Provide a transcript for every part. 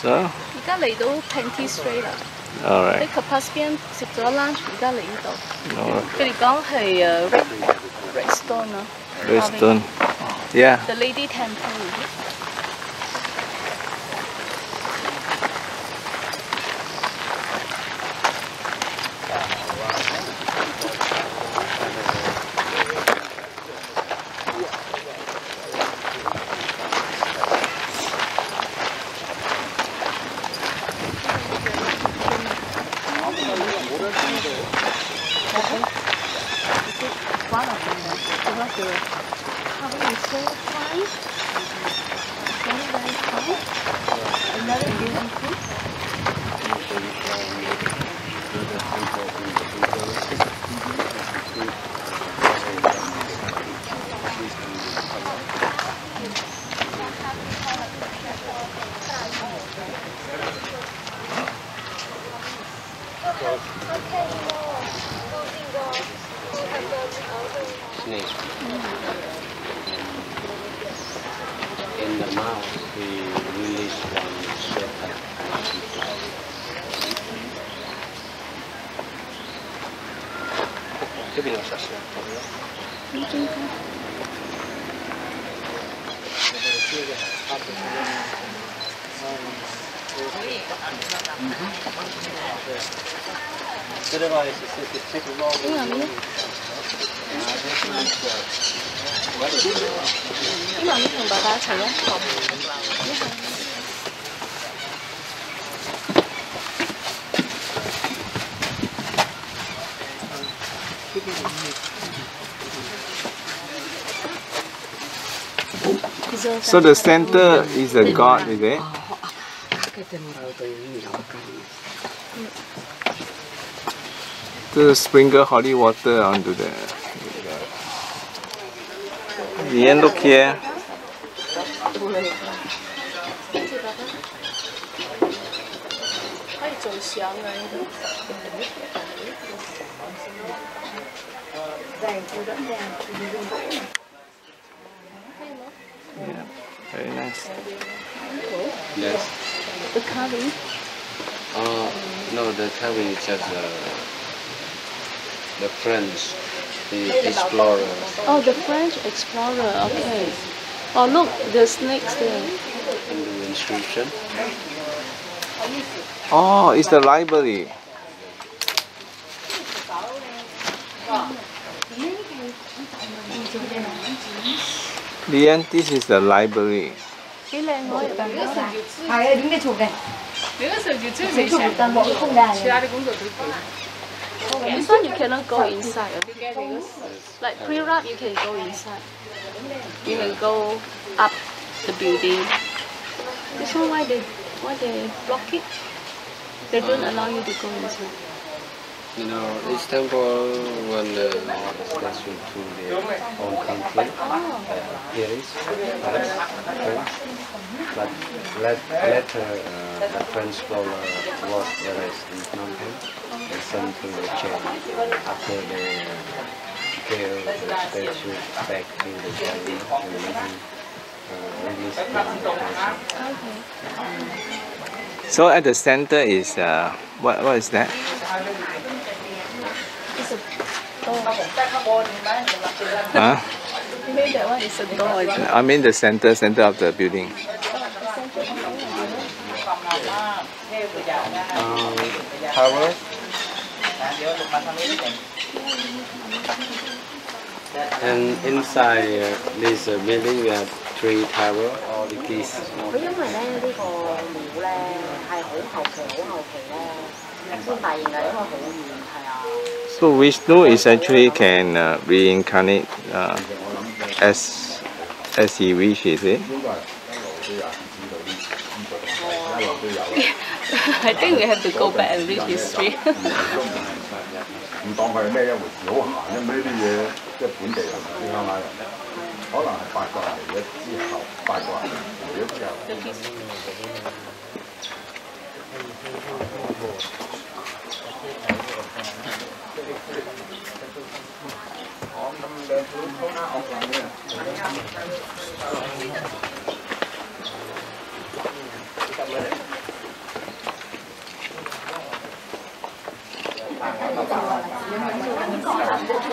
So? 而家嚟到 Banteay Srei 啦。 Alright. 喺 Kapas 邊食咗 lunch，而家嚟呢度。佢哋講係redstone 啊。 Redstone. Yeah. The Lady Temple. Snake. In the mouth, we release one serpent. 这边有小蛇。 希望你同爸爸一齊咯。 So the center is the god, is it? To sprinkle holy water onto the. The end, look here. Yeah, very nice. Yes. The carving. No, the carving is just the French, the explorers. Oh, the French explorer. Okay. Oh, look, the snakes there. And the inscription. Oh, it's the library. Leanne, this is the library. 幾靚喎！ 係啊，點解做嘅？ 你嗰時候就你做得冇空嘅。 其他的工作都可以。 This one you cannot go inside. Like pre-wrap, you can go inside. You can go up the building. This one why they block it? They don't allow you to go inside. You know, this temple when statue to their own country. Here is French. But later the French scholar was arrested in Phnom Penh and sent to the jail after they gave the statue back to the garden and released the person. So at the center is what is that? It's a door. Huh? Maybe that one is a door. I mean the center of the building. Tower. And inside this building we have 3 towers, all the keys. 佢因為咧呢個廟咧係好後期咧先發現㗎，因為好遠係啊。 So Vishnu is actually can reincarnate as he wishes, eh? I think we have to go back and read history. 唔當佢係咩一回事，好閒因為呢啲嘢即係本地人啲鄉下人，可能係法國人嚟咗之後，法國人嚟咗之後。咁兩款通啱學緊嘅。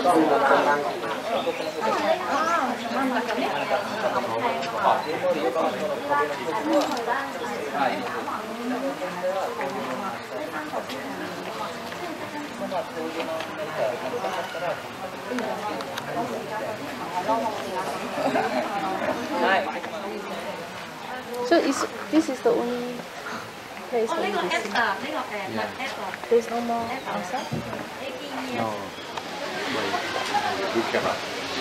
So this is the only place where you can see. There's no more outside? No. Good camera.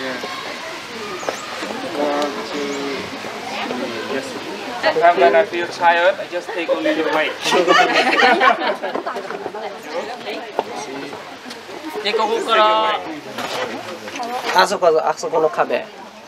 Sometimes when I feel tired, I just take only the weight. あそこの壁。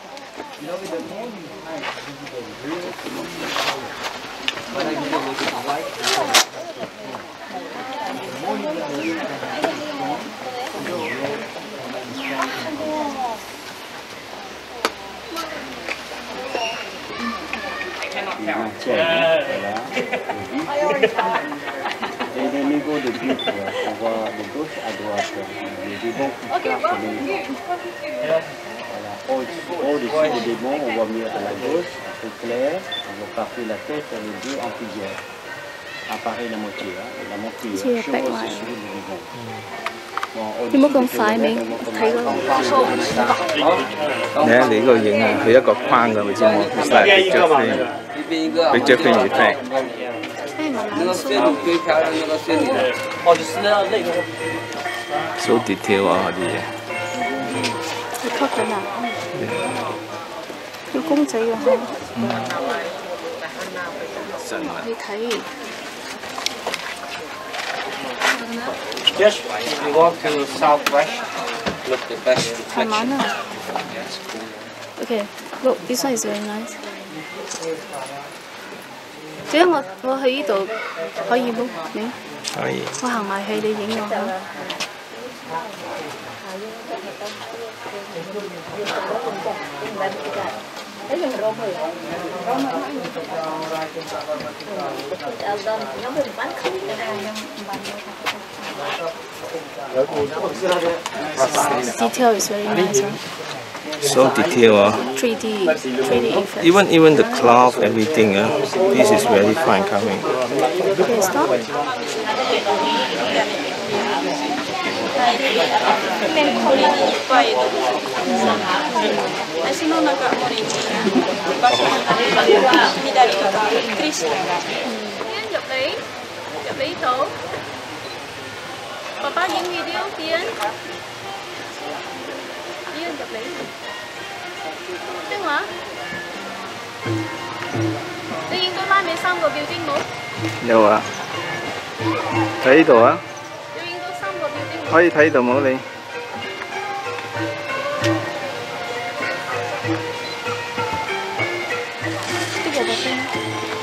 Et le niveau de but, on voit de gauche à droite les démons qui frappent les démons. Voilà. Au-dessus des démons, on voit mieux à la gauche, c'est clair, on voit partir la tête et les deux amphibiens. Apparaît la moitié, hein, la moitié chose sur le démon. 你冇咁快未睇嗰個。 你個影啊，佢一個框㗎，你知冇？係 picture frame，picture frame effect。So detail 啊，啲嘢。 你吸緊啊？要公仔㗎嗬。 神啊！ 你睇。 Just we walk to southwest, look the best reflection. Okay, look, this one is very nice. 只係我去呢度可以冇你？ 可以。 我行埋去你影我。Detail is very nice. So detail 3D effect. Even the cloth, everything. This is very fine coming. Okay, stop. Nhập lý tổ. Papa diễn video Tiên. Tiên nhập lý. Tiên hả? Tiên影到拉尾3個表丁冇？ 有啊。睇呢度啊。 要影到3個表丁。 可以睇到冇你？ 呢個表丁。